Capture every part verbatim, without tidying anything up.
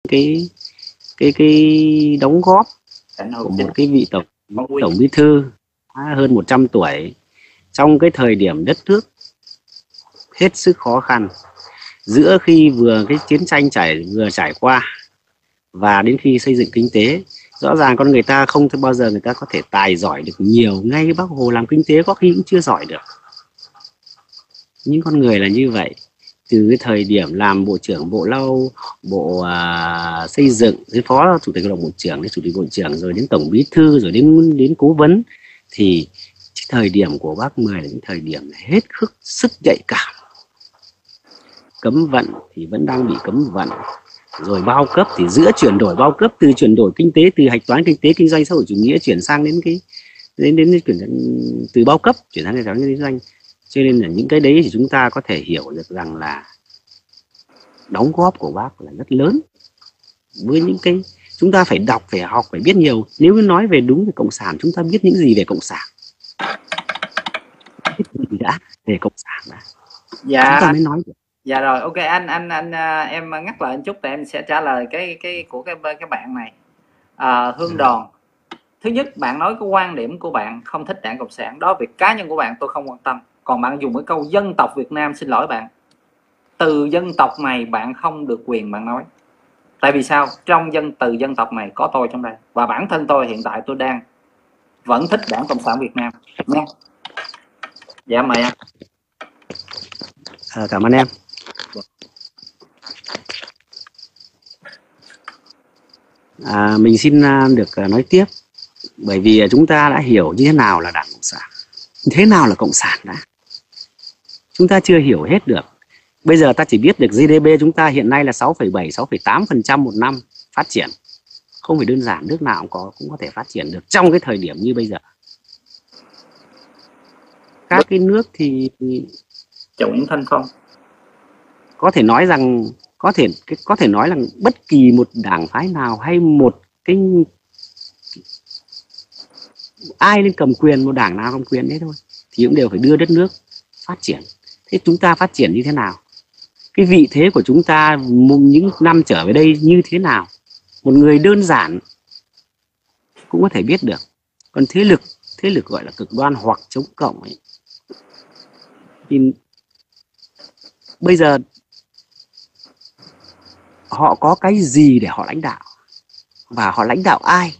cái cái cái đóng góp của một cái vị tổng tổng bí thư hơn một trăm tuổi trong cái thời điểm đất nước hết sức khó khăn, giữa khi vừa cái chiến tranh trải vừa trải qua và đến khi xây dựng kinh tế. Rõ ràng con người ta không bao giờ người ta có thể tài giỏi được nhiều, ngay Bác Hồ làm kinh tế có khi cũng chưa giỏi được. Những con người là như vậy. Từ cái thời điểm làm bộ trưởng bộ lao bộ à, xây dựng, đến phó chủ tịch hội đồng bộ trưởng, đến chủ tịch bộ trưởng, rồi đến tổng bí thư, rồi đến đến cố vấn, thì thời điểm của Bác Mười là những thời điểm hết sức sức nhạy cảm. Cấm vận thì vẫn đang bị cấm vận, rồi bao cấp thì giữa chuyển đổi bao cấp, từ chuyển đổi kinh tế, từ hạch toán kinh tế kinh doanh xã hội chủ nghĩa chuyển sang đến cái đến đến chuyển từ bao cấp chuyển sang hạch toán kinh doanh. Cho nên là những cái đấy thì chúng ta có thể hiểu được rằng là đóng góp của Bác là rất lớn. Với những cái chúng ta phải đọc, phải học, phải biết nhiều. Nếu nói về đúng về cộng sản, chúng ta biết những gì về cộng sản, biết gì đã về cộng sản đã, dạ chúng ta mới nói được. Dạ rồi, ok anh anh anh em ngắt lại một chút để em sẽ trả lời cái cái của cái cái bạn này. À, Hương Đòn, thứ nhất bạn nói cái quan điểm của bạn không thích Đảng Cộng sản, đó việc cá nhân của bạn tôi không quan tâm. Còn bạn dùng cái câu dân tộc Việt Nam, xin lỗi bạn, từ dân tộc này bạn không được quyền bạn nói. Tại vì sao? Trong dân từ dân tộc này có tôi trong đây, và bản thân tôi hiện tại tôi đang vẫn thích Đảng Cộng sản Việt Nam nha. Dạ mời anh. À, cảm ơn em. À, mình xin được nói tiếp, bởi vì chúng ta đã hiểu như thế nào là Đảng Cộng sản, thế nào là Cộng sản đã. Chúng ta chưa hiểu hết được. Bây giờ ta chỉ biết được giê đê pê chúng ta hiện nay là sáu phẩy bảy, sáu phẩy tám phần trăm một năm phát triển. Không phải đơn giản, nước nào cũng có cũng có thể phát triển được trong cái thời điểm như bây giờ. Các cái nước thì Chủng thân không. Có thể nói rằng có thể có thể nói là bất kỳ một đảng phái nào hay một cái ai lên cầm quyền, một đảng nào cầm quyền đấy thôi, thì cũng đều phải đưa đất nước phát triển. Thế chúng ta phát triển như thế nào? Cái vị thế của chúng ta những năm trở về đây như thế nào? Một người đơn giản cũng có thể biết được. Còn thế lực thế lực gọi là cực đoan hoặc chống cộng ấy, thì bây giờ họ có cái gì để họ lãnh đạo, và họ lãnh đạo ai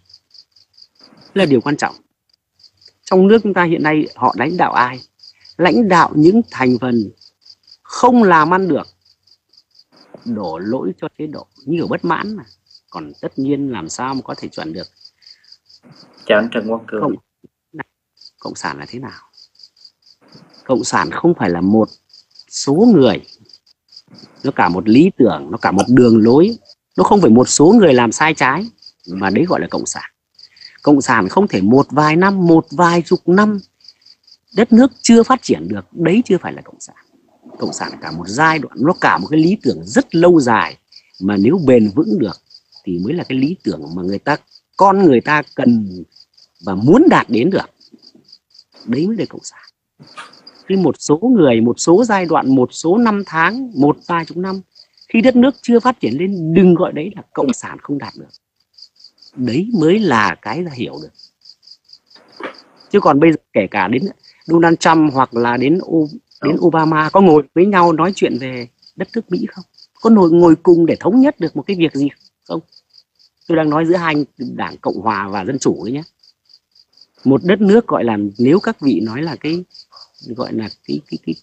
là điều quan trọng. Trong nước chúng ta hiện nay họ lãnh đạo ai? Lãnh đạo những thành phần không làm ăn được, đổ lỗi cho chế độ, như ở bất mãn mà. Còn tất nhiên làm sao mà có thể chuẩn được. Chào anh Trần Quang Cường. Cộng, Cộng sản là thế nào? Cộng sản không phải là một số người, nó cả một lý tưởng, nó cả một đường lối. Nó không phải một số người làm sai trái, mà đấy gọi là Cộng sản. Cộng sản không thể một vài năm, một vài chục năm đất nước chưa phát triển được, đấy chưa phải là Cộng sản. Cộng sản là cả một giai đoạn, nó cả một cái lý tưởng rất lâu dài, mà nếu bền vững được thì mới là cái lý tưởng mà người ta, con người ta cần và muốn đạt đến được. Đấy mới là Cộng sản. Khi một số người, một số giai đoạn, một số năm tháng, một vài chục năm, khi đất nước chưa phát triển lên, đừng gọi đấy là Cộng sản không đạt được. Đấy mới là cái ra hiểu được. Chứ còn bây giờ kể cả đến Donald Trump hoặc là đến đến Obama có ngồi với nhau nói chuyện về đất nước Mỹ không? Có ngồi ngồi cùng để thống nhất được một cái việc gì không? Tôi đang nói giữa hai đảng Cộng hòa và Dân chủ đấy nhé. Một đất nước gọi là, nếu các vị nói là cái gọi là cái cái cái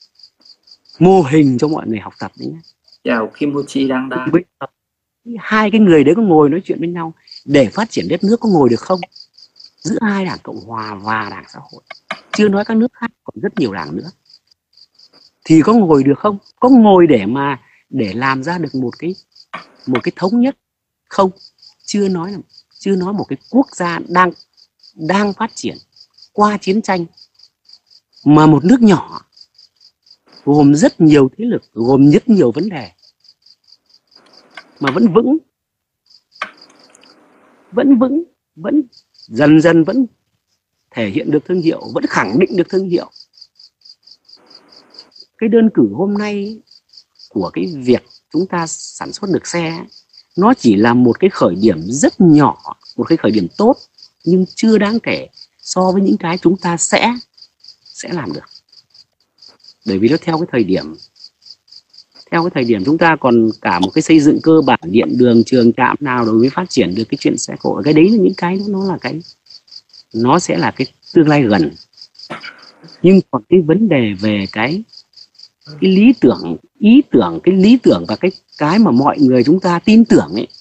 mô hình cho mọi người học tập đấy nhé. Chào Kim Ho Chi đang đa. Hai cái người đấy có ngồi nói chuyện với nhau để phát triển đất nước, có ngồi được không? Giữa hai đảng Cộng hòa và đảng xã hội, chưa nói các nước khác còn rất nhiều đảng nữa, thì có ngồi được không? Có ngồi để mà để làm ra được một cái một cái thống nhất không? Chưa nói là chưa nói một cái quốc gia đang đang phát triển qua chiến tranh, mà một nước nhỏ gồm rất nhiều thế lực, gồm rất nhiều vấn đề, mà vẫn vững vẫn vững vẫn dần dần vẫn thể hiện được thương hiệu, vẫn khẳng định được thương hiệu. Cái đơn cử hôm nay của cái việc chúng ta sản xuất được xe nó chỉ là một cái khởi điểm rất nhỏ, một cái khởi điểm tốt, nhưng chưa đáng kể so với những cái chúng ta sẽ sẽ làm được. Bởi vì nó theo cái thời điểm theo cái thời điểm chúng ta còn cả một cái xây dựng cơ bản điện đường trường trạm nào rồi mới phát triển được cái chuyện xe cộ. Cái đấy là những cái nó là cái nó sẽ là cái tương lai gần. Nhưng còn cái vấn đề về cái cái lý tưởng, ý tưởng, cái lý tưởng và cái cái mà mọi người chúng ta tin tưởng ấy,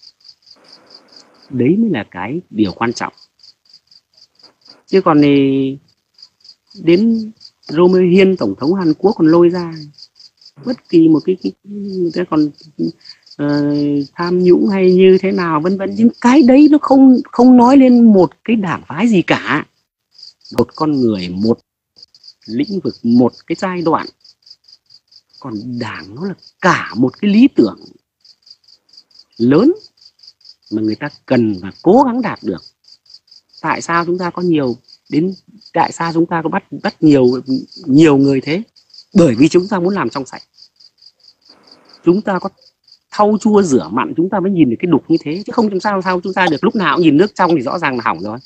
đấy mới là cái điều quan trọng. Chứ còn thì đến Roh Moo-hyun, tổng thống Hàn Quốc còn lôi ra bất kỳ một cái cái cái còn uh, tham nhũng hay như thế nào vân vân, nhưng cái đấy nó không không nói lên một cái đảng phái gì cả. Một con người, một lĩnh vực, một cái giai đoạn. Còn đảng nó là cả một cái lý tưởng lớn mà người ta cần và cố gắng đạt được. Tại sao chúng ta có nhiều đến tại sao chúng ta có bắt bắt nhiều nhiều người thế? Bởi vì chúng ta muốn làm trong sạch. Chúng ta có thau chua rửa mặn chúng ta mới nhìn được cái đục như thế, chứ không làm sao sao chúng ta được lúc nào cũng nhìn nước trong thì rõ ràng là hỏng rồi.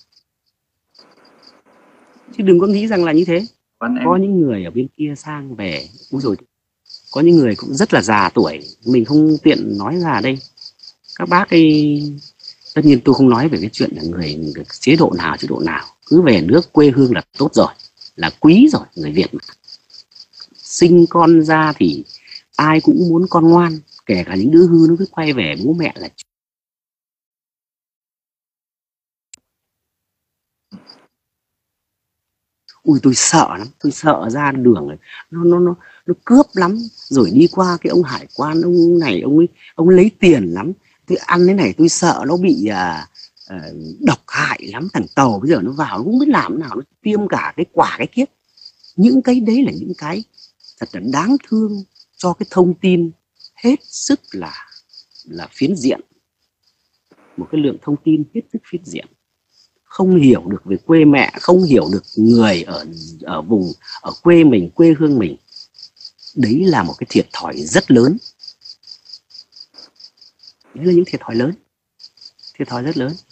Chứ đừng có nghĩ rằng là như thế. Có những người ở bên kia sang về, úi rồi, có những người cũng rất là già tuổi, mình không tiện nói ra đây. Các bác ấy, tất nhiên tôi không nói về cái chuyện là người, người chế độ nào chế độ nào, cứ về nước quê hương là tốt rồi, là quý rồi. Người Việt mà sinh con ra thì ai cũng muốn con ngoan, kể cả những đứa hư nó cứ quay về bố mẹ là ui tôi sợ lắm, tôi sợ ra đường này nó nó nó nó cướp lắm, rồi đi qua cái ông hải quan, ông này ông ấy ông lấy tiền lắm, tôi ăn cái này tôi sợ nó bị à, à, độc hại lắm. Thằng Tàu bây giờ nó vào nó không biết làm thế nào, nó tiêm cả cái quả cái kiếp. Những cái đấy là những cái thật là đáng thương cho cái thông tin hết sức là là phiến diện, một cái lượng thông tin hết sức phiến diện, không hiểu được về quê mẹ, không hiểu được người ở ở vùng ở quê mình, quê hương mình. Đấy là một cái thiệt thòi rất lớn. Đấy là những thiệt thòi lớn, thiệt thòi rất lớn.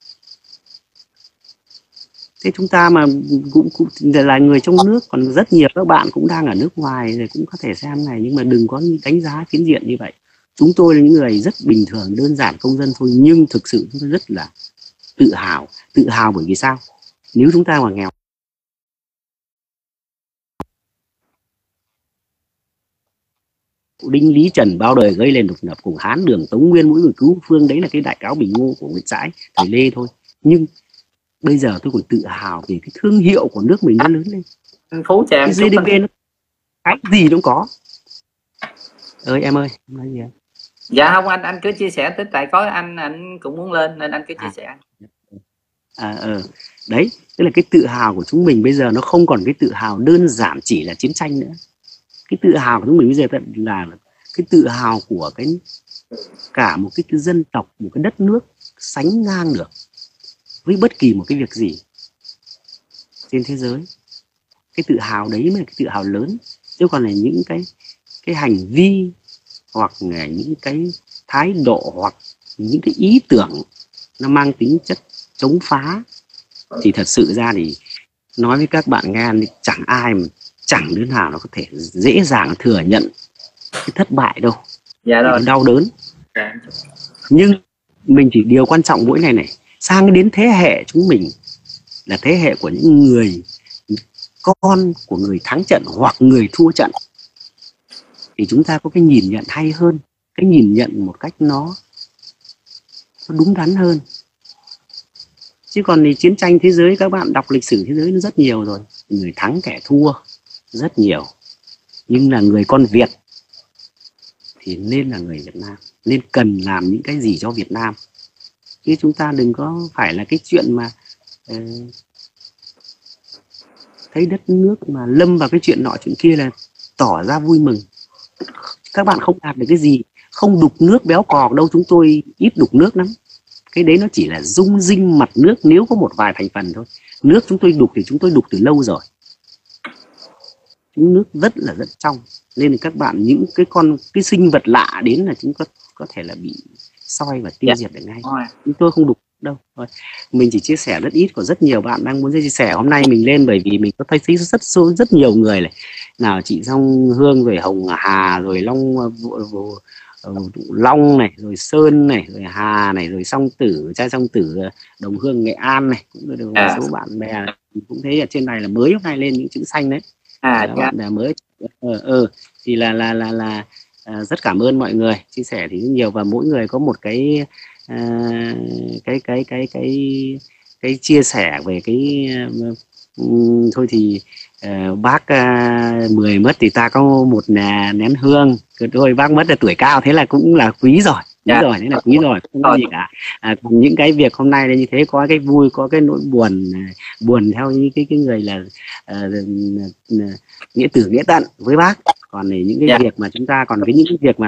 Thế chúng ta mà cũng, cũng là người trong nước, còn rất nhiều các bạn cũng đang ở nước ngoài rồi cũng có thể xem này, nhưng mà đừng có đánh giá phiến diện như vậy. Chúng tôi là những người rất bình thường, đơn giản công dân thôi, nhưng thực sự chúng tôi rất là tự hào. Tự hào bởi vì sao? Nếu chúng ta mà nghèo, Đinh Lý Trần bao đời gây lên độc lập, cùng Hán Đường Tống Nguyên mỗi người cứu phương, đấy là cái đại cáo Bình Ngô của Nguyễn Trãi, thời Lê thôi. Nhưng bây giờ tôi còn tự hào vì cái thương hiệu của nước mình nó lớn lên. Phú cho em cái giê đê pê nó cái gì nó có. Ơi em ơi, em nói gì em? Dạ không anh, anh cứ chia sẻ, tức tại có anh anh cũng muốn lên nên anh cứ chia à. sẻ. À, ờ. Đấy, tức là cái tự hào của chúng mình bây giờ nó không còn cái tự hào đơn giản chỉ là chiến tranh nữa. Cái tự hào của chúng mình bây giờ là cái tự hào của cái cả một cái, cái dân tộc, một cái đất nước sánh ngang được với bất kỳ một cái việc gì trên thế giới. Cái tự hào đấy mới là cái tự hào lớn, chứ còn là những cái cái hành vi hoặc là những cái thái độ hoặc những cái ý tưởng nó mang tính chất chống phá thì thật sự ra thì nói với các bạn nghe thì chẳng ai mà chẳng đứa nào nó có thể dễ dàng thừa nhận cái thất bại đâu. Dạ rồi. Đau đớn. Nhưng mình chỉ điều quan trọng mỗi ngày này, sang đến thế hệ chúng mình là thế hệ của những người con của người thắng trận hoặc người thua trận, thì chúng ta có cái nhìn nhận hay hơn, cái nhìn nhận một cách nó, nó đúng đắn hơn. Chứ còn thì chiến tranh thế giới, các bạn đọc lịch sử thế giới nó rất nhiều rồi, người thắng kẻ thua rất nhiều, nhưng là người con Việt thì nên là người Việt Nam, nên cần làm những cái gì cho Việt Nam, chứ chúng ta đừng có phải là cái chuyện mà uh, thấy đất nước mà lâm vào cái chuyện nọ chuyện kia là tỏ ra vui mừng. Các bạn không đạt được cái gì, không đục nước béo cò đâu, chúng tôi ít đục nước lắm. Cái đấy nó chỉ là dung dinh mặt nước nếu có một vài thành phần thôi. Nước chúng tôi đục thì chúng tôi đục từ lâu rồi. Chúng nước rất là rất trong, nên là các bạn những cái con cái sinh vật lạ đến là chúng có có thể là bị soi và tiêu Dạ. diệt được ngay. Rồi. Chúng tôi không đục đâu. Rồi. Mình chỉ chia sẻ rất ít, có rất nhiều bạn đang muốn chia sẻ. Hôm nay mình lên bởi vì mình có thấy thấy rất số rất nhiều người này, nào chị Song Hương, rồi Hồng Hà, rồi Long vụ, vụ, Long này, rồi Sơn này, rồi Hà này, rồi Song Tử, trai Song Tử Đồng Hương Nghệ An này, cũng được một À. số bạn bè cũng thấy ở trên này là mới hôm nay lên những chữ xanh đấy. À, Đó, bạn bè mới ờ ờ thì là là là là à, rất cảm ơn mọi người chia sẻ thì nhiều, và mỗi người có một cái à, cái cái cái cái cái chia sẻ về cái um, thôi thì uh, bác uh, mười mất thì ta có một nè, nén hương thôi, bác mất là tuổi cao thế là cũng là quý rồi. Quý dạ. rồi, thế là quý rồi, không có gì cả. À, còn những cái việc hôm nay là như thế, có cái vui, có cái nỗi buồn, buồn theo những cái cái người là uh, nghĩa tử nghĩa tận với bác. Còn những cái Dạ. việc mà chúng ta còn cái những cái việc mà